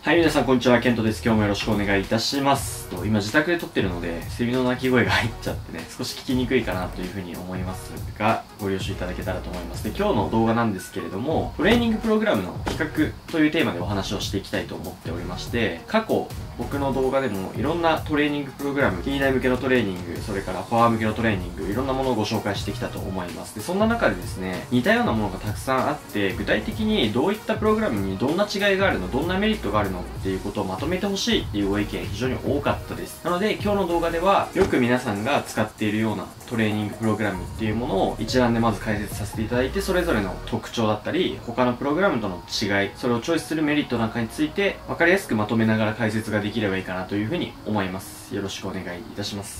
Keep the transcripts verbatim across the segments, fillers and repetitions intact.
はい、皆さんこんにちは、ケントです。今日もよろしくお願いいたします。と今自宅で撮ってるので、セミの鳴き声が入っちゃってね、少し聞きにくいかなというふうに思いますが、ご了承いただけたらと思います。で、今日の動画なんですけれども、トレーニングプログラムの企画というテーマでお話をしていきたいと思っておりまして、過去、僕の動画でもいろんなトレーニングプログラム、キーナイ向けのトレーニング、それからパワー向けのトレーニング、いろんなものをご紹介してきたと思います。で、そんな中でですね、似たようなものがたくさんあって、具体的にどういったプログラムにどんな違いがあるの、どんなメリットがあるのっていうことをまとめてほしいっていうご意見非常に多かったです。なので、今日の動画では、よく皆さんが使っているようなトレーニングプログラムっていうものを一覧でまず解説させていただいて、それぞれの特徴だったり、他のプログラムとの違い、それをチョイスするメリットなんかについて、分かりやすくまとめながら解説ができればいいかなというふうに思います。よろしくお願いいたします。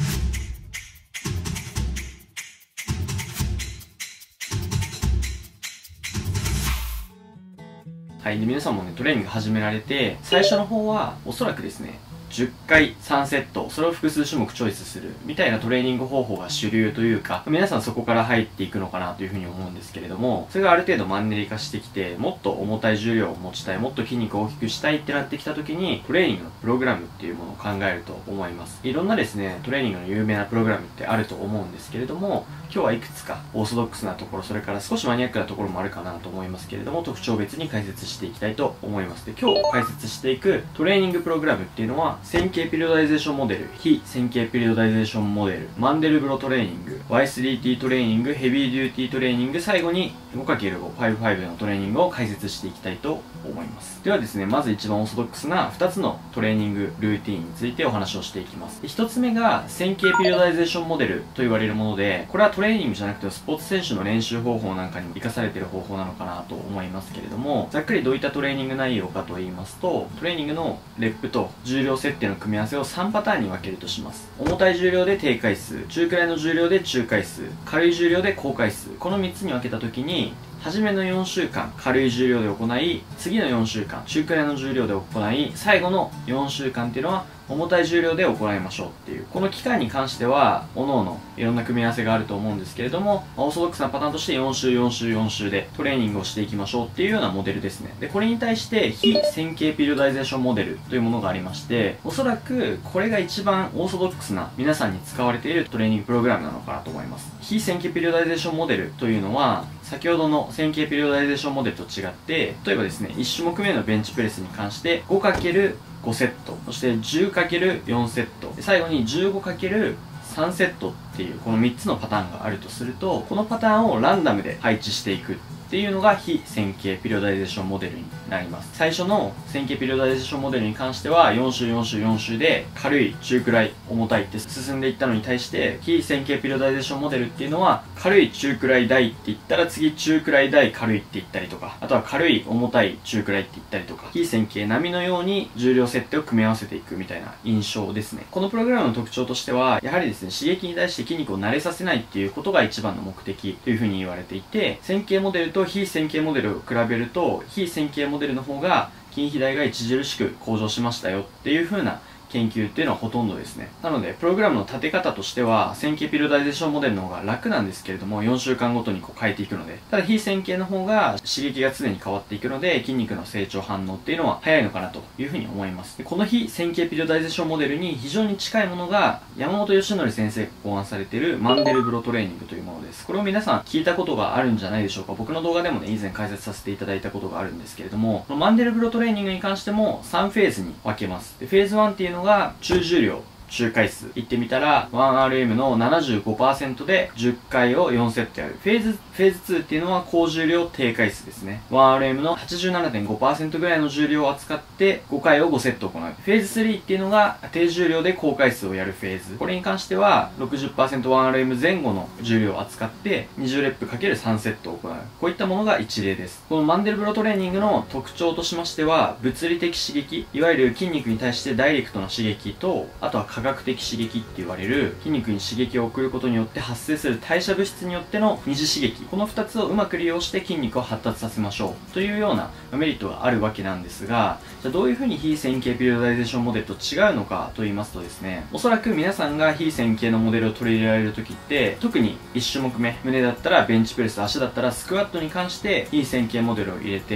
はい。で、皆さんもね、トレーニング始められて、最初の方は、おそらくですね、じゅっかいさんセット、それを複数種目チョイスする、みたいなトレーニング方法が主流というか、皆さんそこから入っていくのかなというふうに思うんですけれども、それがある程度マンネリ化してきて、もっと重たい重量を持ちたい、もっと筋肉を大きくしたいってなってきた時に、トレーニングのプログラムっていうものを考えると思います。いろんなですね、トレーニングの有名なプログラムってあると思うんですけれども、今日はいくつかオーソドックスなところ、それから少しマニアックなところもあるかなと思いますけれども、特徴別に解説していきたいと思います。で、今日解説していくトレーニングプログラムっていうのは、線形ピリオダイゼーションモデル、非線形ピリオダイゼーションモデル、マンデルブロトレーニング、ワイスリーティー トレーニング、ヘビーデューティートレーニング、最後に ごかけるご、ごじゅうご のトレーニングを解説していきたいと思います。ではですね、まず一番オーソドックスなふたつのトレーニングルーティーンについてお話をしていきます。ひとつめが線形ピリオダイゼーションモデルと言われるもので、これはトレーニングじゃなくてスポーツ選手の練習方法なんかにも活かされている方法なのかなと思いますけれども、ざっくりどういったトレーニング内容かと言いますと、トレーニングのレップと重量設定の組み合わせをさんパターンに分けるとします。重たい重量で低回数、中くらいの重量で中回数、軽い重量で高回数、このみっつに分けた時に、初めのよんしゅうかん軽い重量で行い、次のよんしゅうかん中くらいの重量で行い、最後のよんしゅうかんっていうのは重たい重量で行いましょうっていう、この期間に関しては各々いろんな組み合わせがあると思うんですけれども、オーソドックスなパターンとしてよん週よん週よん週でトレーニングをしていきましょうっていうようなモデルですね。で、これに対して非線形ピリオダイゼーションモデルというものがありまして、おそらくこれが一番オーソドックスな皆さんに使われているトレーニングプログラムなのかなと思います。非線形ピリオダイゼーションモデルというのは、先ほどの線形ピリオダイゼーションモデルと違って、例えばですね、いち種目目のベンチプレスに関して ごかけるご セット、そして じゅうかけるよん セット、最後に じゅうごかけるさん セットっていうこのみっつのパターンがあるとすると、このパターンをランダムで配置していくっていうのが非線形ピリオダイゼーションモデルになります。最初の線形ピリオダイゼーションモデルに関してはよん週よん週よん週で軽い、中くらい、重たいって進んでいったのに対して、非線形ピリオダイゼーションモデルっていうのは軽い、中くらい、大って言ったら次中くらい、大、軽いって言ったりとか、あとは軽い、重たい、中くらいって言ったりとか、非線形並みのように重量設定を組み合わせていくみたいな印象ですね。このプログラムの特徴としては、やはりですね、刺激に対して筋肉を慣れさせないっていうことが一番の目的というふうに言われていて、線形モデルと非線形モデルを比べると、非線形モデルの方が筋肥大が著しく向上しましたよっていう風な研究っていうのはほとんどですね。なので、プログラムの立て方としては、線形ピリオダイゼーションモデルの方が楽なんですけれども、よん週間ごとにこう変えていくので、ただ非線形の方が刺激が常に変わっていくので、筋肉の成長反応っていうのは早いのかなというふうに思います。で、この非線形ピリオダイゼーションモデルに非常に近いものが、山本義則先生が考案されているマンデルブロトレーニングというものです。これを皆さん聞いたことがあるんじゃないでしょうか。僕の動画でもね、以前解説させていただいたことがあるんですけれども、このマンデルブロトレーニングに関してもさんフェーズに分けます。で、フェーズいちっていうのが中重量、中回数。言ってみたら、ワンアールエム の ななじゅうごパーセント でじゅっかいをよんセットやる。フェーズ、フェーズにっていうのは高重量低回数ですね。ワンアールエム の はちじゅうななてんごパーセント ぐらいの重量を扱ってごかいをごセット行う。フェーズさんっていうのが低重量で高回数をやるフェーズ。これに関しては ろくじゅっパーセントワンアールエム 前後の重量を扱ってにじゅうレップ × さんセットを行う。こういったものが一例です。このマンデルブロトレーニングの特徴としましては、物理的刺激、いわゆる筋肉に対してダイレクトな刺激と、あとは科学的刺激って言われる筋肉に刺激を送ることによって発生する代謝物質によっての二次刺激、このふたつをうまく利用して筋肉を発達させましょうというようなメリットがあるわけなんですが、じゃあどういうふうに非線形ピリオダイゼーションモデルと違うのかと言いますとですね、おそらく皆さんが非線形のモデルを取り入れられる時って、特にいち種目目、胸だったらベンチプレス、足だったらスクワットに関して非線形モデルを入れて、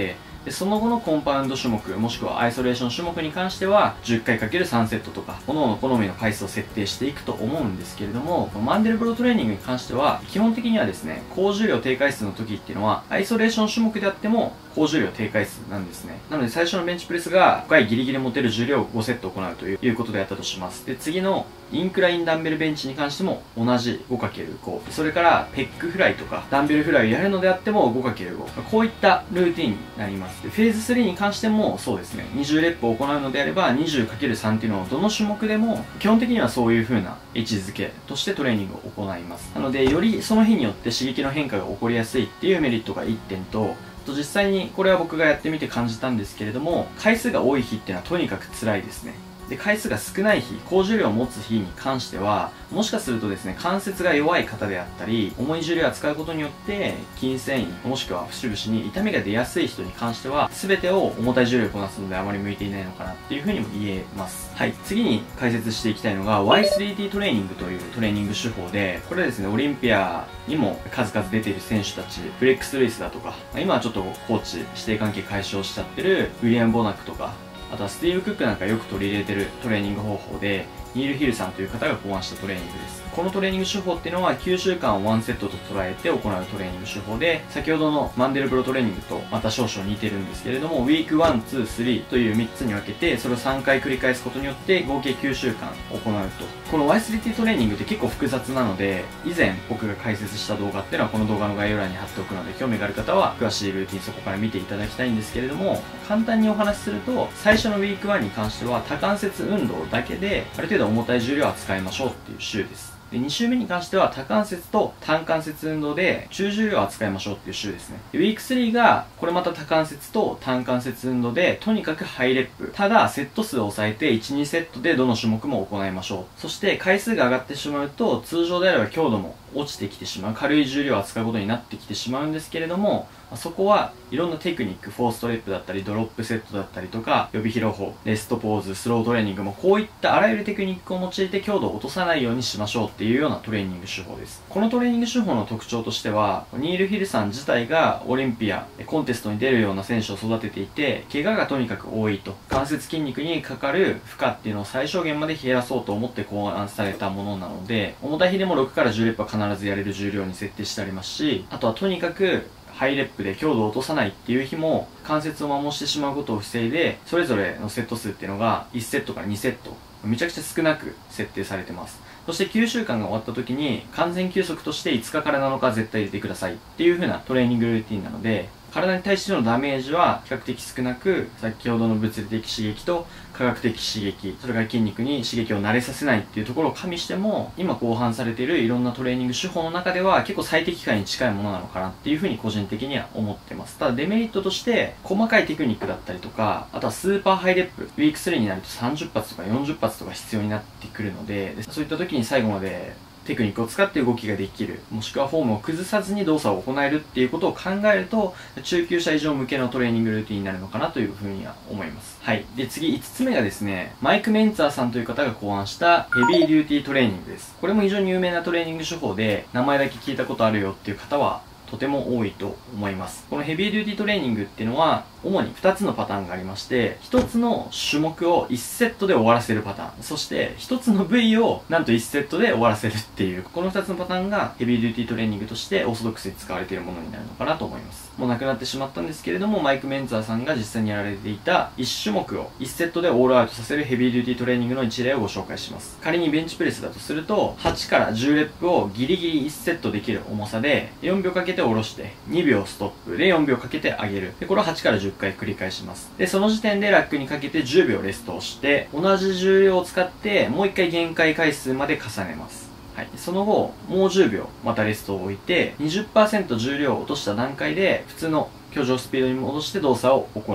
でその後のコンパウンド種目もしくはアイソレーション種目に関しては じゅっかいかけるさん セットとか各々好みの回数を設定していくと思うんですけれども、このマンデルブロトレーニングに関しては基本的にはですね、高重量低回数の時っていうのはアイソレーション種目であっても高重量低回数なんですね。なので最初のベンチプレスがごかいギリギリ持てる重量をごセット行うということであったとします。で次のインクラインダンベルベンチに関しても同じ ごかけるご、 それからペックフライとかダンベルフライをやるのであっても ごかけるご、 こういったルーティンになります。でフェーズスリーに関してもそうですね、にじゅうレップを行うのであれば にじゅうかけるさん っていうのをどの種目でも基本的にはそういう風な位置づけとしてトレーニングを行います。なのでよりその日によって刺激の変化が起こりやすいっていうメリットがいってんと、実際にこれは僕がやってみて感じたんですけれども、回数が多い日っていうのはとにかく辛いですね。で回数が少ない日、高重量を持つ日に関してはもしかするとですね、関節が弱い方であったり重い重量を扱うことによって筋繊維もしくは節々に痛みが出やすい人に関しては全てを重たい重量をこなすのであまり向いていないのかなっていうふうにも言えます。はい、次に解説していきたいのが ワイスリーティー トレーニングというトレーニング手法で、これはですねオリンピアにも数々出ている選手たち、フレックス・ルイスだとか今はちょっとコーチ指定関係解消しちゃってるウィリアム・ボナックとか、あとはスティーブ・クックなんかよく取り入れてるトレーニング方法でニール・ヒルさんという方が考案したトレーニングです。このトレーニング手法っていうのはきゅうしゅうかんをワンセットと捉えて行うトレーニング手法で、先ほどのマンデルブロトレーニングとまた少々似てるんですけれども、ウィークワン、ツー、スリーというみっつに分けてそれをさんかい繰り返すことによって合計きゅうしゅうかん行うと。この ワイスリーティー トレーニングって結構複雑なので、以前僕が解説した動画っていうのはこの動画の概要欄に貼っておくので、興味がある方は詳しいルーティンそこから見ていただきたいんですけれども、簡単にお話しすると最初のウィークワンに関しては多関節運動だけである程度重たい重量を扱いましょうっていう週です。でに週目に関しては多関節と単関節運動で中重量を扱いましょうっていう週ですね。でウィークスリーがこれまた多関節と単関節運動でとにかくハイレップ、ただセット数を抑えていち、にセットでどの種目も行いましょう。そして回数が上がってしまうと通常であれば強度も落ちてきてしまう、軽い重量を扱うことになってきてしまうんですけれども、そこはいろんなテクニック、フォーストレップだったりドロップセットだったりとか予備疲労法、レストポーズ、スロートレーニングもこういったあらゆるテクニックを用いて強度を落とさないようにしましょうっていうようなトレーニング手法です。このトレーニング手法の特徴としては、ニール・ヒルさん自体がオリンピアコンテストに出るような選手を育てていて、怪我がとにかく多いと、関節筋肉にかかる負荷っていうのを最小限まで減らそうと思って考案されたものなので、重たい日でもろくからじゅうレップは必ずやれる重量に設定してありますし、あとはとにかくハイレップで強度を落とさないっていう日も関節を摩耗してしまうことを防いで、それぞれのセット数っていうのがいちセットからにセットめちゃくちゃ少なく設定されてます。そしてきゅうしゅうかんが終わった時に完全休息としていつかからなのか絶対入れてくださいっていう風なトレーニングルーティンなので、体に対してのダメージは比較的少なく、先ほどの物理的刺激と科学的刺激、それから筋肉に刺激を慣れさせないっていうところを加味しても、今考案されているいろんなトレーニング手法の中では結構最適解に近いものなのかなっていうふうに個人的には思ってます。ただデメリットとして細かいテクニックだったりとか、あとはスーパーハイレップ、ウィークスリーになるとさんじゅっぱつとかよんじゅっぱつとか必要になってくるので、そういった時に最後までテクニックを使って動きができる、もしくはフォームを崩さずに動作を行えるっていうことを考えると、中級者以上向けのトレーニングルーティンになるのかなというふうには思います。はい。で、次いつつめがですね、マイク・メンツァーさんという方が考案したヘビーデューティートレーニングです。これも非常に有名なトレーニング手法で、名前だけ聞いたことあるよっていう方はとても多いと思います。このヘビーデューティートレーニングっていうのは主にふたつのパターンがありまして、ひとつの種目をいちセットで終わらせるパターン、そしてひとつの部位をなんといちセットで終わらせるっていう、このふたつのパターンがヘビーデューティートレーニングとしてオーソドックスに使われているものになるのかなと思います。もうなくなってしまったんですけれども、マイク・メンツァーさんが実際にやられていたいち種目をいちセットでオールアウトさせるヘビーデューティートレーニングの一例をご紹介します。仮にベンチプレスだとすると、はちからじゅうレップをギリギリいちセットできる重さでよんびょうかけて下ろしてにびょうストップでよんびょうかけて上げる。でこれをはちからじゅっかい繰り返します。でその時点でラックにかけてじゅうびょうレストをして、同じ重量を使ってもういっかい限界回数まで重ねます。はい、その後もうじゅうびょうまたレストを置いて にじゅっパーセント 重量を落とした段階で普通の居上スピードに戻して動作を行います。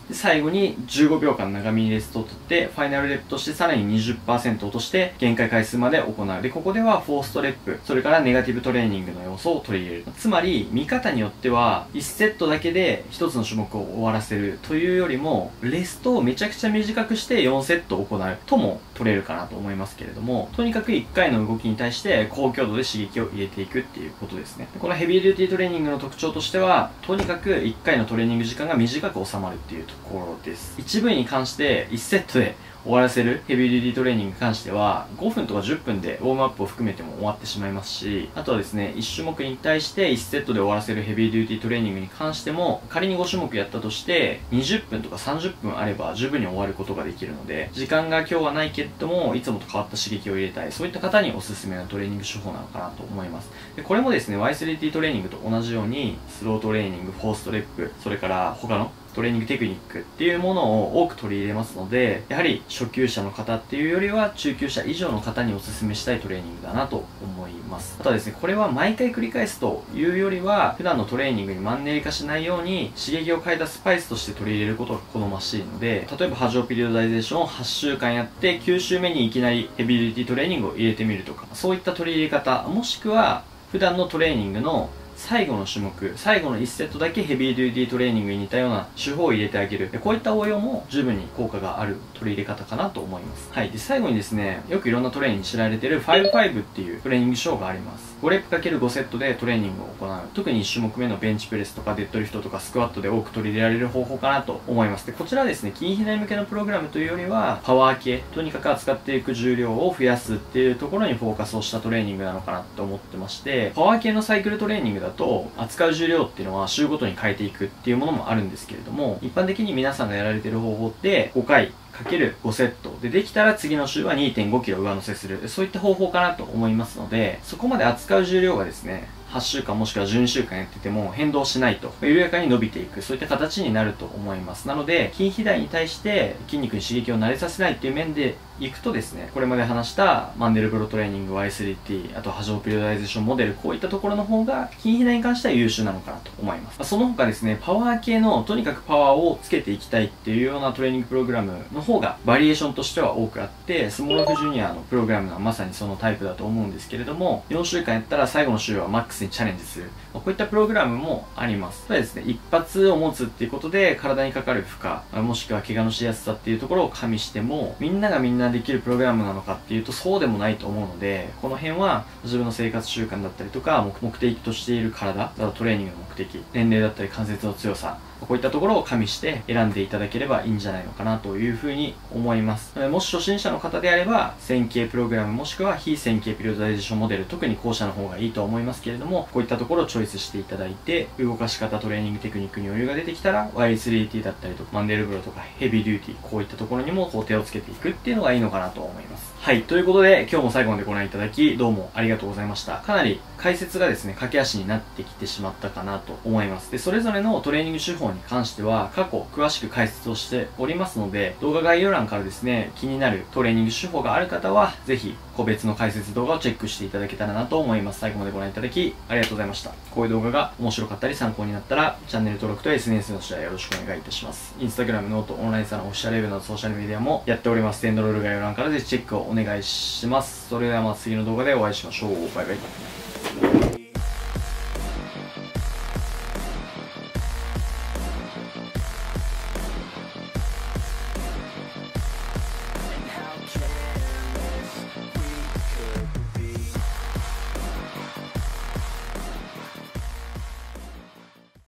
で最後にじゅうごびょうかん長めにレストを取って、ファイナルレップとしてさらに にじゅっパーセント 落として限界回数まで行う。で、ここではフォーストレップ、それからネガティブトレーニングの要素を取り入れる。つまり、見方によってはいちセットだけでひとつの種目を終わらせるというよりも、レストをめちゃくちゃ短くしてよんセット行うとも取れるかなと思いますけれども、とにかくいっかいの動きに対して高強度で刺激を入れていくっていうことですね。このヘビーデューティートレーニングの特徴としては、とにかくいっかいのトレーニング時間が短く収まるっていうところです。一部に関していちセットで終わらせるヘビーデューティートレーニングに関してはごふんとかじゅっぷんでウォームアップを含めても終わってしまいますし、あとはですね、いち種目に対していちセットで終わらせるヘビーデューティートレーニングに関しても、仮にご種目やったとしてにじゅっぷんとかさんじゅっぷんあれば十分に終わることができるので、時間が今日はないけれどもいつもと変わった刺激を入れたい、そういった方におすすめのトレーニング手法なのかなと思います。でこれもですね、 ワイスリーティー トレーニングと同じようにスロートレーニング、フォーストレップ、それから他のトレーニングテクニックっていうものを多く取り入れますので、やはり初級者の方っていうよりは中級者以上の方にお勧めしたいトレーニングだなと思います。あとはですね、これは毎回繰り返すというよりは、普段のトレーニングにマンネリ化しないように刺激を変えたスパイスとして取り入れることが好ましいので、例えば波状ピリオダイゼーションをはちしゅうかんやってきゅう週目にいきなりヘビーデューティートレーニングを入れてみるとか、そういった取り入れ方、もしくは普段のトレーニングの最後の種目、最後のいちセットだけヘビーデューティートレーニングに似たような手法を入れてあげる。こういった応用も十分に効果がある取り入れ方かなと思います。はい。で、最後にですね、よくいろんなトレーニングに知られている ファイブファイブ っていうトレーニング手法があります。ごレップ ×ご セットでトレーニングを行う。特にいち種目目のベンチプレスとかデッドリフトとかスクワットで多く取り入れられる方法かなと思います。で、こちらはですね、筋肥大向けのプログラムというよりは、パワー系、とにかく扱っていく重量を増やすっていうところにフォーカスをしたトレーニングなのかなと思ってまして、パワー系のサイクルトレーニングだと、扱う重量っていうのは週ごとに変えていくっていうものもあるんですけれども、一般的に皆さんがやられている方法ってごかいかけるごセットで、できたら次の週は にてんごキロ上乗せする、そういった方法かなと思いますので、そこまで扱う重量がですね、はちしゅうかんもしくはじゅうにしゅうかんやってても変動しないと、緩やかに伸びていく、そういった形になると思います。なので、筋肥大に対して筋肉に刺激を慣れさせないっていう面でいくとですね、これまで話したマンデルブロトレーニング、ワイスリーティー、あと波状ピリオダイゼーションモデル、こういったところの方が筋肥大に関しては優秀なのかなと思います。その他ですね、パワー系のとにかくパワーをつけていきたいっていうようなトレーニングプログラムの方がバリエーションとしては多くあって、スモールフジュニアのプログラムはまさにそのタイプだと思うんですけれども、よんしゅうかんやったら最後の週はマックスにチャレンジする。こういったプログラムもあります。ただですね、一発を持つっていうことで体にかかる負荷、もしくは怪我のしやすさっていうところを加味しても、みんながみんなできるプログラムなのかっていうとそうでもないと思うので、この辺は自分の生活習慣だったりとか、目的としている体、トレーニングの目的、年齢だったり関節の強さ、こういったところを加味して選んでいただければいいんじゃないのかなというふうに思います。もし初心者の方であれば、線形プログラムもしくは非線形ピリオダイゼーションモデル、特に後者の方がいいと思いますけれども、こういったところをチョイスしていただいて、動かし方、トレーニングテクニックに余裕が出てきたら、ワイスリーティー だったりとか、マンデルブロとかヘビーデューティー、こういったところにもこう手をつけていくっていうのがいいのかなと思います。はい。ということで、今日も最後までご覧いただき、どうもありがとうございました。かなり解説がですね、駆け足になってきてしまったかなと思います。で、それぞれのトレーニング手法に関しては、過去詳しく解説をしておりますので、動画概要欄からですね、気になるトレーニング手法がある方は、ぜひ個別の解説動画をチェックしていただけたらなと思います。最後までご覧いただき、ありがとうございました。こういう動画が面白かったり参考になったら、チャンネル登録と エスエヌエス のシェアよろしくお願いいたします。インスタグラム、ノート、オンラインサロン、オフィシャルウェブなどソーシャルメディアもやっております。エンドロール概要欄からぜひチェックをお願いします。それではまた次の動画でお会いしましょう。バイバイ。